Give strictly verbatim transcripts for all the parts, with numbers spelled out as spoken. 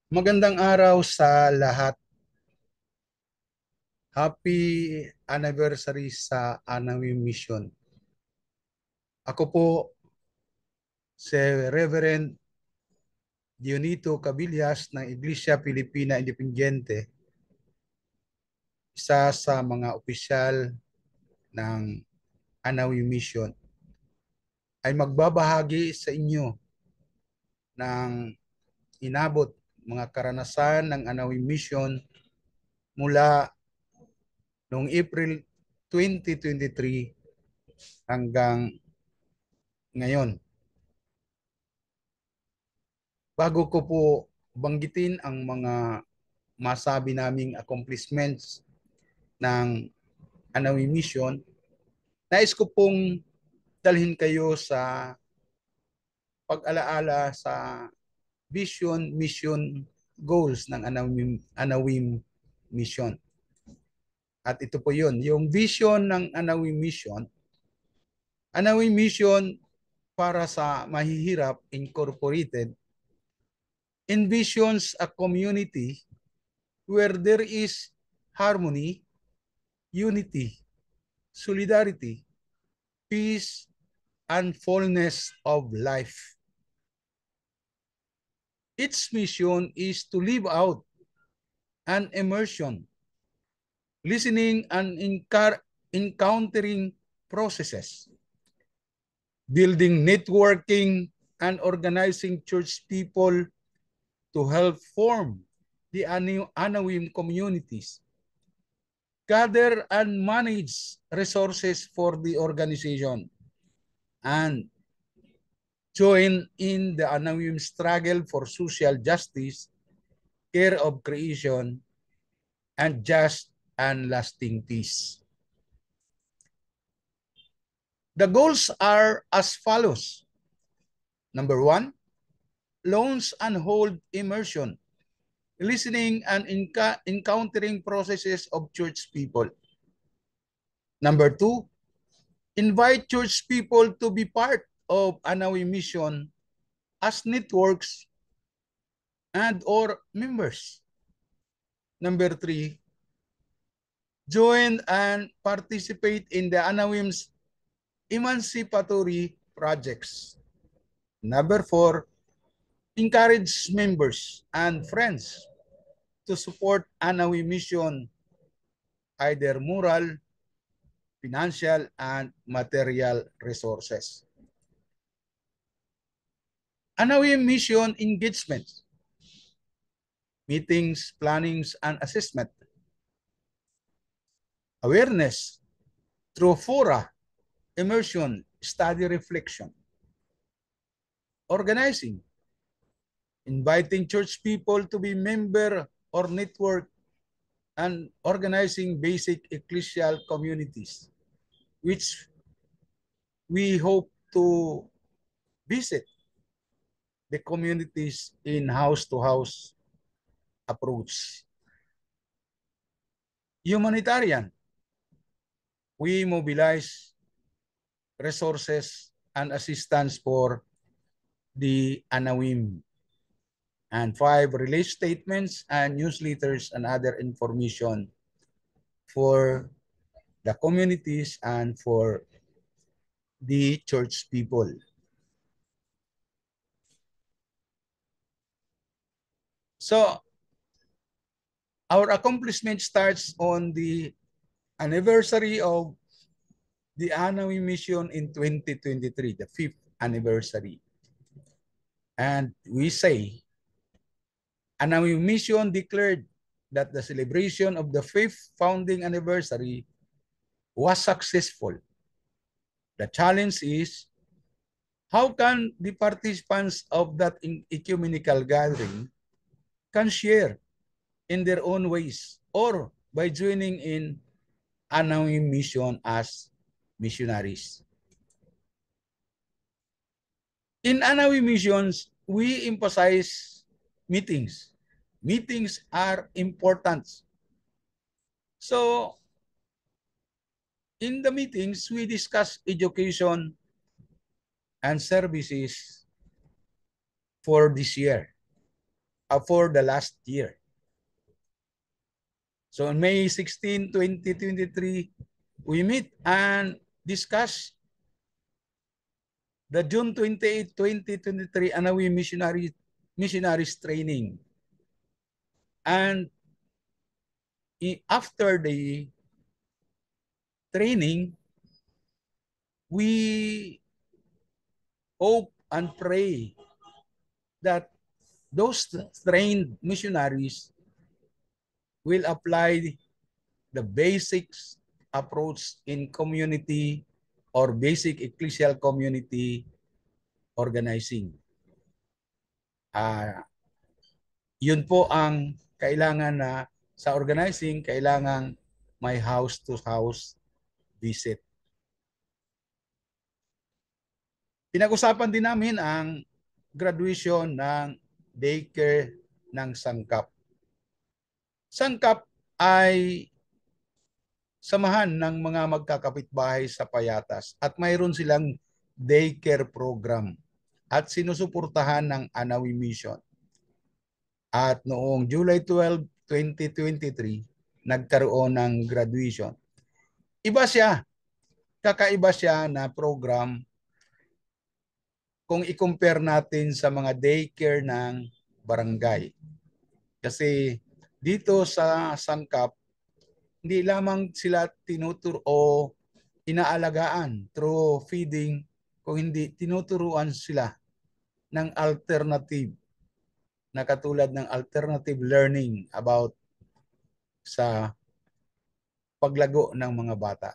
Magandang araw sa lahat. Happy anniversary sa Anawi Mission. Ako po si Reverend Dionito Cabillas ng Iglesia Pilipina Independiente, isa sa mga opisyal ng Anawi Mission, ay magbabahagi sa inyo ng inabot mga karanasan ng Anawi Mission mula noong April twenty twenty-three hanggang ngayon. Bago ko po banggitin ang mga masabi naming accomplishments ng Anawi Mission, nais ko pong dalhin kayo sa pag-alaala sa vision, mission, goals ng Anawim, Anawim Mission. At ito po yun, yung vision ng Anawim Mission. Anawim Mission para sa mahihirap incorporated envisions a community where there is harmony, unity, solidarity, peace, and fullness of life. Its mission is to live out an immersion, listening and encountering processes, building networking and organizing church people to help form the Anawim communities, gather and manage resources for the organization, and join in the Anawim struggle for social justice, care of creation, and just and lasting peace. The goals are as follows. Number one, launch and hold immersion, listening and encountering processes of church people. Number two, invite church people to be part of Anawi Mission as networks and or members. Number three, join and participate in the Anawim's emancipatory projects. Number four, encourage members and friends to support Anawi Mission, either moral, financial, and material resources. Anawi Mission engagement, meetings, plannings, and assessment. Awareness through fora, immersion, study reflection. Organizing, inviting church people to be member or network and organizing basic ecclesial communities, which we hope to visit the communities in house-to-house approach. Humanitarian, we mobilize resources and assistance for the Anawim. And five, release statements and newsletters and other information for the communities and for the church people. So, our accomplishment starts on the anniversary of the Anawi Mission in twenty twenty-three, the fifth anniversary. And we say, Anawi Mission declared that the celebration of the fifth founding anniversary was successful. The challenge is, how can the participants of that ecumenical gathering can share in their own ways or by joining in Anawi Mission as missionaries? In Anawi Missions, we emphasize meetings. Meetings are important. So, in the meetings, we discuss education and services for this year. uh, for the last year. So on May sixteenth, twenty twenty-three, we meet and discuss the June twenty-eighth, twenty twenty-three Anawi Missionary, Missionaries Training. And after the training, we hope and pray that those trained missionaries will apply the basics approach in community or basic ecclesial community organizing. Uh, yun po ang kailangan na sa organizing, kailangan may house-to-house visit. Pinag-usapan din namin ang graduation ng daycare ng Sangkap. Sangkap ay samahan ng mga magkakapitbahay sa Payatas at mayroon silang daycare program at sinusuportahan ng Anawi Mission. At noong July twelfth, twenty twenty-three, nagkaroon ng graduation. Iba siya, kakaiba siya na program kung i-compare natin sa mga daycare ng barangay. Kasi dito sa Sangkap, hindi lamang sila tinuturo o inaalagaan through feeding, kung hindi tinuturuan sila ng alternative na katulad ng alternative learning about sa paglago ng mga bata.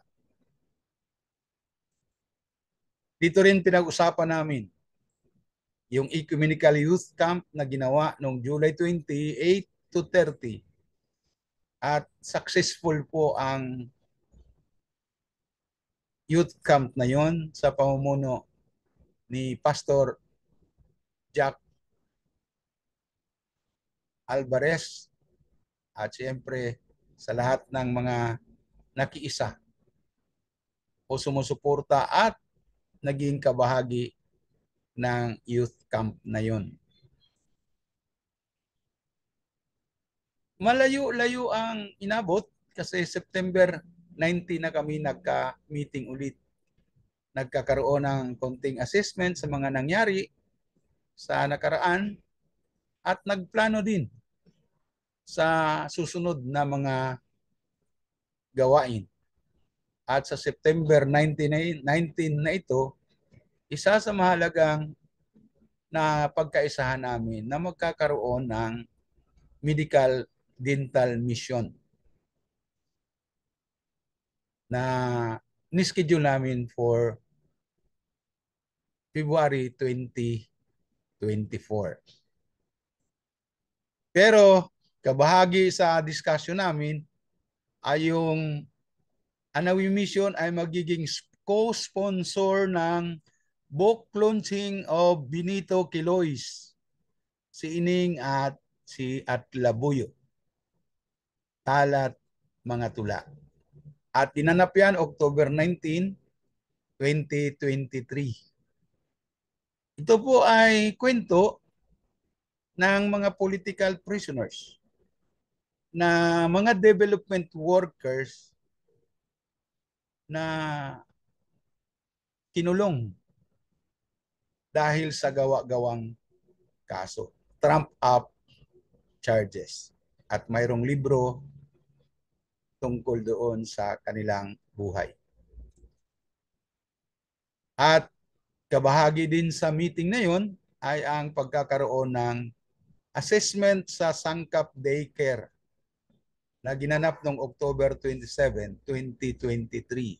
Dito rin pinag-usapan namin yung Ecumenical Youth Camp na ginawa noong July twenty-eight to thirty. At successful po ang youth camp na yon sa pamumuno ni Pastor Jack Alvarez at siyempre sa lahat ng mga nakiisa o sumusuporta at naging kabahagi ng youth camp na yon. Malayo-layo ang inabot kasi September nineteenth na kami nagka-meeting ulit. Nagkakaroon ng konting assessment sa mga nangyari sa nakaraan at nagplano din sa susunod na mga gawain. At sa September nineteenth na ito, isa sa mahalagang na pagkaisahan namin na magkakaroon ng medical dental mission na ni-schedule namin for February twenty twenty-four. Pero kabahagi sa discussion namin ay yung Anawi Mission ay magiging co-sponsor ng book launching of Benito Quilois, si Ining at si Atlabuyo, Talat Mga Tula. At dinanap yan October nineteenth, twenty twenty-three. Ito po ay kwento ng mga political prisoners na mga development workers na kinulong dahil sa gawa-gawang kaso, trump-up charges. At mayroong libro tungkol doon sa kanilang buhay. At kabahagi din sa meeting na yon ay ang pagkakaroon ng assessment sa Sangkap Daycare na ginanap noong October twenty-seventh, twenty twenty-three.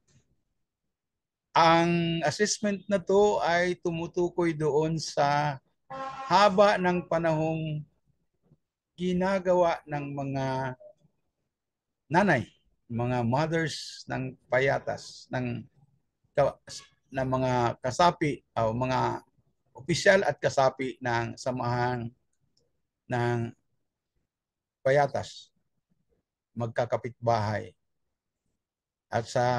Ang assessment na to ay tumutukoy doon sa haba ng panahong ginagawa ng mga nanay, mga mothers ng payatas, ng, ng mga kasapi o mga opisyal at kasapi ng samahan ng payatas, magkakapitbahay. At sa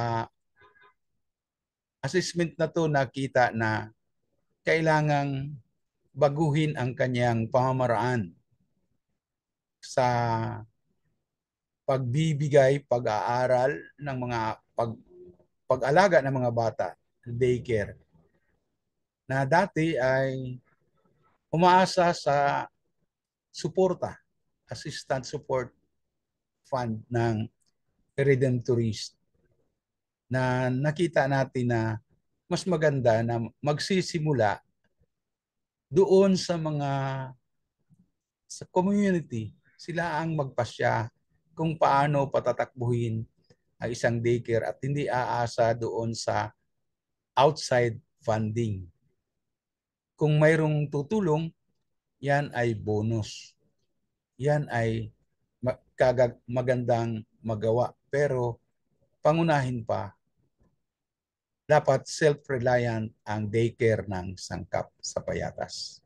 assessment na to nakita na kailangang baguhin ang kanyang pamamaraan sa pagbibigay, pag-aaral ng mga pag, pag-alaga ng mga bata, daycare, na dati ay umaasa sa suporta, assistant support fund ng Redemptorist, na nakita natin na mas maganda na magsisimula doon sa mga sa community, sila ang magpasya kung paano patatakbuhin ang isang daycare at hindi aasa doon sa outside funding. Kung mayroong tutulong, yan ay bonus. Yan ay magandang magawa. Pero pangunahin pa, dapat self-reliant ang daycare ng sangkap sa Payatas.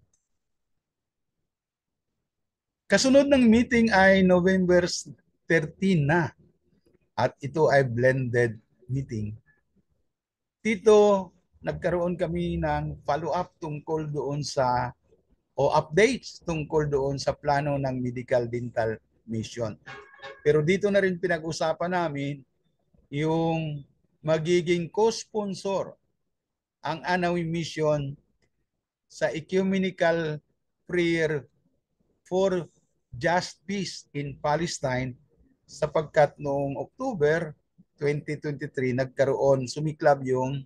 Kasunod ng meeting ay November thirteen na at ito ay blended meeting. Dito, nagkaroon kami ng follow-up tungkol doon sa o updates tungkol doon sa plano ng medical dental mission. Pero dito na rin pinag-usapan namin yung magiging co-sponsor ang Anawi Mission sa ecumenical prayer for just peace in Palestine, sapagkat noong October twenty twenty-three nagkaroon, sumiklab yung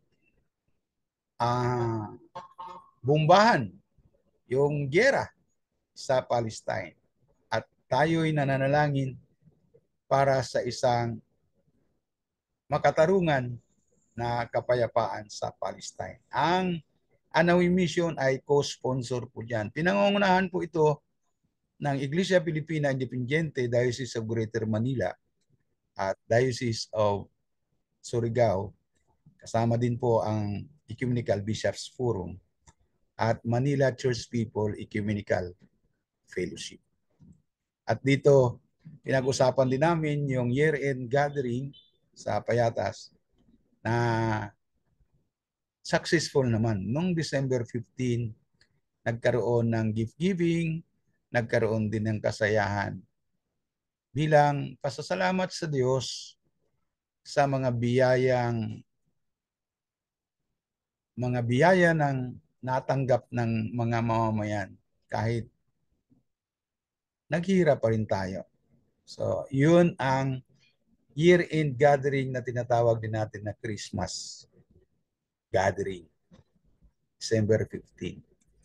uh, bombahan, yung giyera sa Palestine. At tayo'y nananalangin para sa isang makatarungan na kapayapaan sa Palestine. Ang Anawi Mission ay co-sponsor po dyan. Pinangungunahan po ito ng Iglesia Pilipina Independiente, Diocese of Greater Manila at Diocese of Surigao. Kasama din po ang Ecumenical Bishops Forum at Manila Church People Ecumenical Fellowship. At dito, pinag-usapan din namin yung year-end gathering sa Payatas na successful naman. Noong December fifteenth, nagkaroon ng gift-giving, nagkaroon din ng kasayahan bilang pasasalamat sa Diyos sa mga biyayang mga biyaya ng natanggap ng mga mamamayan kahit naghihirap pa rin tayo. So, yun ang year-end gathering na tinatawag din natin na Christmas gathering, December fifteenth.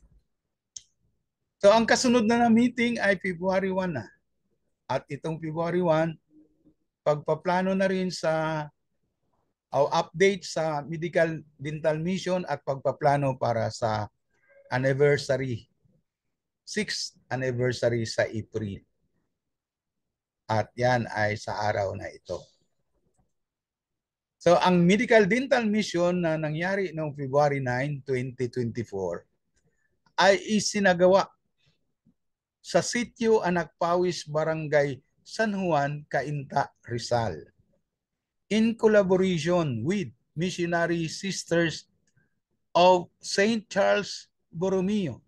So, ang kasunod na na meeting ay February first na. At itong February first, pagpaplano na rin sa o update sa medical dental mission at pagpaplano para sa anniversary, sixth anniversary sa April. At yan ay sa araw na ito. So, ang medical dental mission na nangyari noong February ninth, twenty twenty-four ay isinagawa sa Sitio Anakpawis, Barangay San Juan, Cainta, Rizal, in collaboration with Missionary Sisters of Saint Charles Borromeo,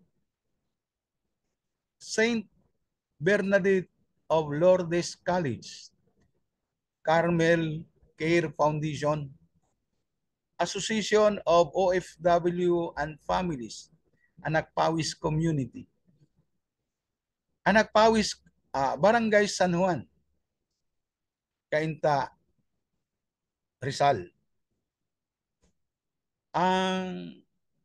Saint Bernadette of Lourdes College, Carmel Care Foundation, Association of O F W and Families, Anakpawis Community, Anakpawis, uh, Barangay San Juan, Cainta, Rizal. Ang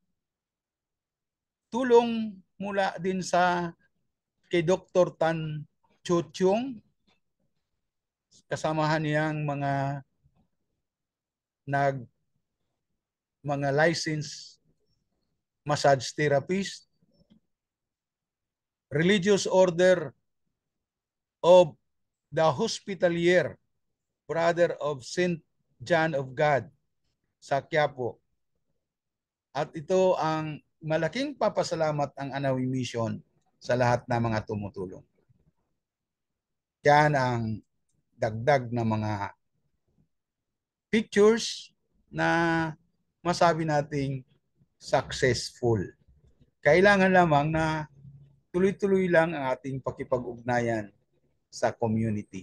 tulong mula din sa kay Doctor Tan Chuchong, kasamahan niyang mga nag mga licensed massage therapist, Religious Order of the Hospitalier Brother of Saint John of God sa Quiapo. At ito ang malaking papasalamat ang Anawi Mission sa lahat ng mga tumutulong. Yan ang dagdag na mga pictures na masabi nating successful. Kailangan lamang na tuloy-tuloy lang ang ating pakipag-ugnayan sa community.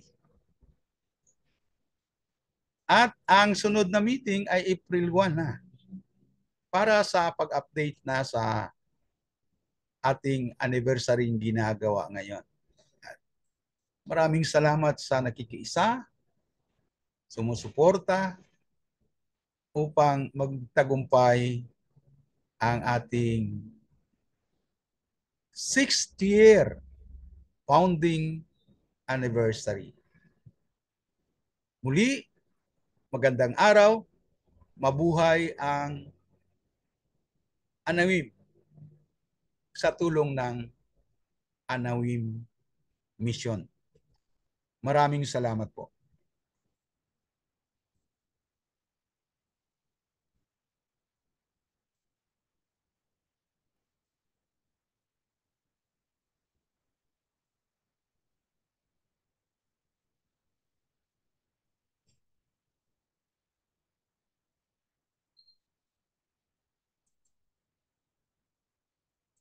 At ang sunod na meeting ay April first na para sa pag-update na sa ating anniversary ginagawa ngayon. Maraming salamat sa nakikiisa, sumusuporta upang magtagumpay ang ating sixth year founding anniversary. Muli, magandang araw, mabuhay ang Anawim sa tulong ng Anawim Mission. Maraming salamat po.